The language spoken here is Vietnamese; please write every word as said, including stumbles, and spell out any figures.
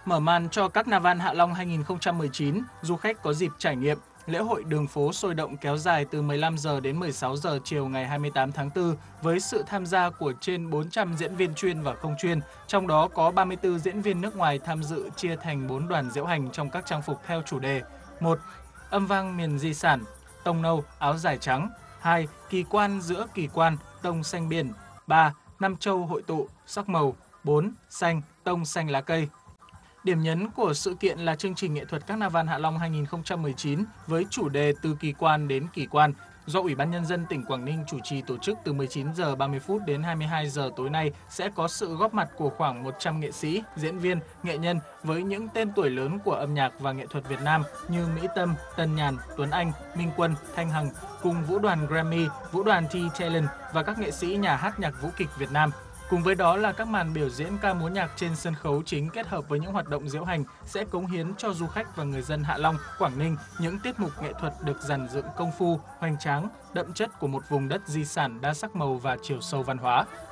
Mở màn cho Carnival Hạ Long hai nghìn không trăm mười chín, du khách có dịp trải nghiệm lễ hội đường phố sôi động kéo dài từ mười lăm giờ đến mười sáu giờ chiều ngày hai mươi tám tháng tư với sự tham gia của trên bốn trăm diễn viên chuyên và không chuyên, trong đó có ba mươi tư diễn viên nước ngoài tham dự chia thành bốn đoàn diễu hành trong các trang phục theo chủ đề: một. Âm vang miền di sản, tông nâu, áo dài trắng. hai. Kỳ quan giữa kỳ quan, tông xanh biển. ba. Năm châu hội tụ, sắc màu. bốn. Xanh, tông xanh lá cây. Điểm nhấn của sự kiện là chương trình nghệ thuật Carnival Hạ Long hai nghìn không trăm mười chín với chủ đề Từ kỳ quan đến kỳ quan do Ủy ban Nhân dân tỉnh Quảng Ninh chủ trì tổ chức từ mười chín giờ ba mươi phút đến hai mươi hai giờ tối nay, sẽ có sự góp mặt của khoảng một trăm nghệ sĩ, diễn viên, nghệ nhân với những tên tuổi lớn của âm nhạc và nghệ thuật Việt Nam như Mỹ Tâm, Tân Nhàn, Tuấn Anh, Minh Quân, Thanh Hằng cùng vũ đoàn Grammy, vũ đoàn T-Talent và các nghệ sĩ nhà hát nhạc vũ kịch Việt Nam. Cùng với đó là các màn biểu diễn ca múa nhạc trên sân khấu chính kết hợp với những hoạt động diễu hành sẽ cống hiến cho du khách và người dân Hạ Long, Quảng Ninh những tiết mục nghệ thuật được dàn dựng công phu, hoành tráng, đậm chất của một vùng đất di sản đa sắc màu và chiều sâu văn hóa.